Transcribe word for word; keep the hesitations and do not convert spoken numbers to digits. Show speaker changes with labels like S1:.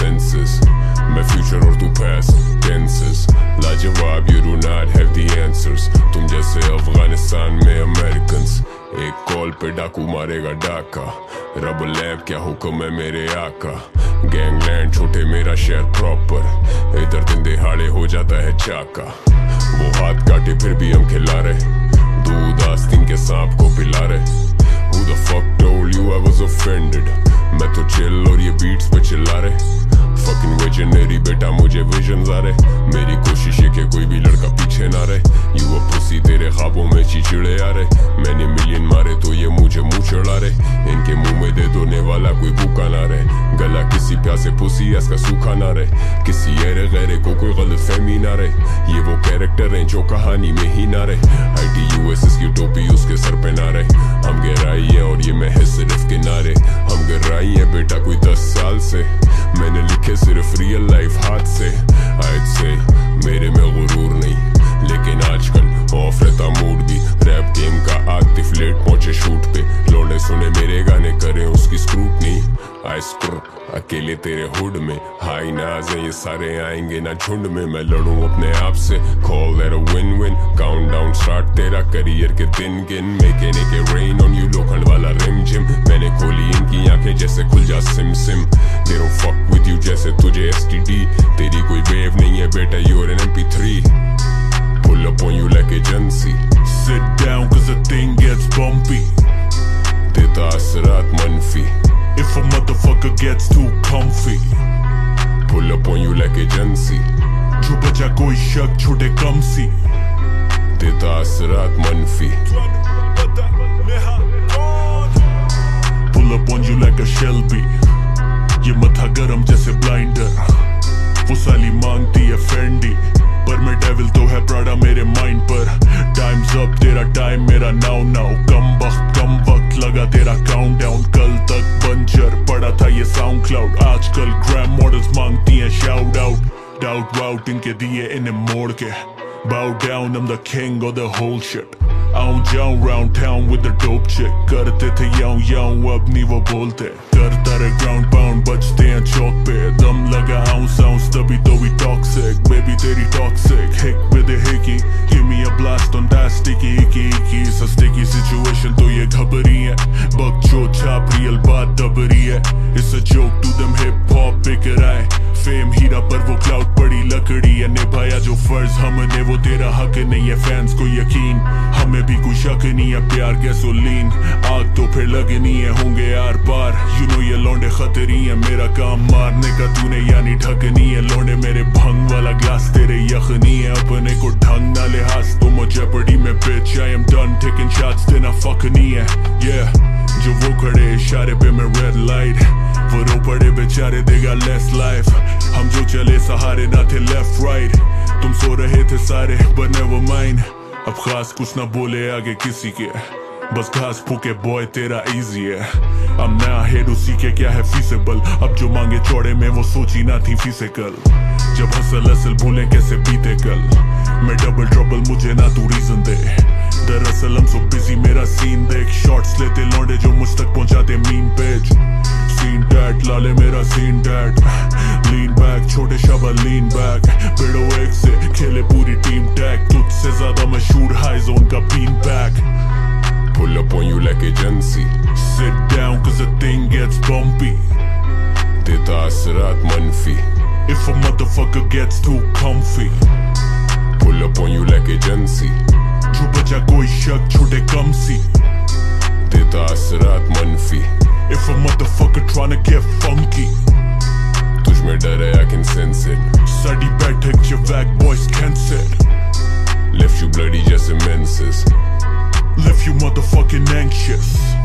S1: senses. मैं future और तू past tenses. लाजवाब, you do not have the answers. तुम जैसे अफगानिस्तान में Americans. एक कॉल पे डाकू मारेगा डाका. रब लैंप क्या हुक्म है मेरे आका. गैंगलैंड छोटे मेरा शहर प्रॉपर. इधर दिन दिहाड़े हो जाता है चाका. वो हाथ काटे फिर भी हम खिला रहे. दूध आस्तीन के सांप को पिला रहे. Who the fuck told you I was offended? मैं तो चिल और ये बीट्स पे चिल्ला रहे. Fucking visionary बेटा मुझे विजन्स आ रहे. मेरी कोशिश है कि कोई भी लड़का पीछे ना रहे. You a pussy तेरे ख्वाबों में चिचिड़े आ रहे. मैंने मिलियन मारे तो ये मुझे मुंह चढ़ा रहे. इनके मुंह में दे दोने वाला कोई भूखा ना रहे. गला किसी प्यासे पुसी इसका सूखा ना रहे. किसी ऐरे गैरे को कोई गलत फहमी ना रहे. ये वो कैरेक्टर हैं जो कहानी में ही ना रहे. आई टी यू एस की टोपी उसके सर पे ना रहे. हम गहराई है और ये महज सिर्फ किनारे. हम गहराई है बेटा कोई दस साल से. मैंने लिखे सिर्फ रियल लाइफ हाथ से. I'd say मेरे में गुरूर नहीं लेकिन आजकल ऑफ रहता मूड भी. रैप गेम का आतिफ लेट पहुंचे शूट पे. लौंडे सुने मेरे गाने करें उसकी स्क्रूटनी. आई स्क्रू अकेले तेरे हुड में. हाई नाज है ये सारे आएंगे ना झुंड में. मैं लड़ूं अपने आप से. Call that a win win. Count down start तेरा करियर के दिन गिन. मेकेने के रेन ऑन यू लोखंड वाला रिम जिम. मैंने खोली इनकी आंखें जैसे खुल जा सिम सिम. They don't fuck with you जैसे तुझे एस टी डी. तेरी कोई वेव नहीं है बेटा you're an M P three. Pull up on you like agency.
S2: Sit down cause the thing gets bumpy.
S1: देता असरात मनफी.
S2: If a motherfucker gets too comfy.
S1: Pull up on you like agency.
S2: जो बचा कोई शक छोटे कम सी.
S1: देता असरात मनफी.
S2: Pull up on you like a Shelby. ये मथा गरम जैसे ब्लाइंडर. वो साली मांगती है फेंडी पर मैं डेविल तो है प्राडा मेरे माइंड पर. टाइम्स अप तेरा टाइम मेरा नाउ नाउ. कम वक्त कम वक्त लगा तेरा काउंटडाउन. कल तक बंजर पड़ा था ये साउंड क्लाउड. आजकल ग्रैम मॉडल्स मांगती हैं शाउट आउट. डाउट वाउट इनके दिए इन्हें मोड़ के. Bow down I'm the king of the whole shit. आऊं जाऊं round town with the dope chick. करते थे याऊं याऊं अब नहीं वो बोलते. करता रहे ground pound बचते हैं चौक पे. दम लगा ounce ounce तभी तो we toxic. Baby तेरी toxic. Hick with a hickey. Give me a blast on that sticky icky icky. सा sticky situation तो ये घबरी है. बकचो छाप real बात दबरी है. It's a joke to them hip hop बिक रहा है. फेम हीरा पर वो क्लाउड पड़ी लकड़ी है. निभाया जो फर्ज हमने वो तेरा हक नहीं है. फैंस को यकीन हमें भी कोई शक नहीं है. प्यार गैसोलीन आग तो फिर लगनी है. होंगे आर पार यू नो ये लौंडे खतरी है. मेरा काम मारने का तूने यानी ढकनी है. लौंडे मेरे भंग वाला ग्लास तेरे यखनी है. अपने को ढंग ना लिहाज तो मुझे पड़ी में bitch. I am done taking shots तेना फक नहीं है. Yeah जो वो खड़े इशारे पे मैं रेड लाइट. वो रो पड़े बेचारे देगा लेस लाइफ. हम जो चले सहारे ना थे लेफ्ट राइट. तुम सो रहे थे सारे but never mind. अब खास कुछ ना बोले आगे किसी के. बस घास फूके बॉय तेरा इजी है. अब नया हेड उसी के क्या है फीसेबल. अब जो मांगे चौड़े में वो सोची ना थी फिजिकल. जब हसल असल भूले कैसे बीते कल. मैं डबल ट्रबल मुझे ना तू रीजन दे. दरअसल हम सो बिजी मेरा सीन देख. शॉट्स लेते लौंडे जो मुझ तक पहुंचाते मीम पेज. सीन डैट लाले मेरा सीन डैट. लीन बैक छोटे शबा लीन बैक. बेड़ो एक से खेले पूरी टीम टैग. तुझसे ज्यादा मशहूर हाई जोन का been back.
S1: Pull up on you like agency.
S2: Sit down cause the thing gets bumpy.
S1: देता असरात मनफी.
S2: If a motherfucker gets too comfy.
S1: Pull up on you like agency.
S2: जो बचा कोई शक छोटे कम सी.
S1: देता असरात मनफी.
S2: If a motherfucker tryna get funky.
S1: तुझ में डर है I can sense it.
S2: Sari बैठक जो वैक boys can't sit.
S1: Left you bloody जैसे menses.
S2: Left you motherfucking anxious.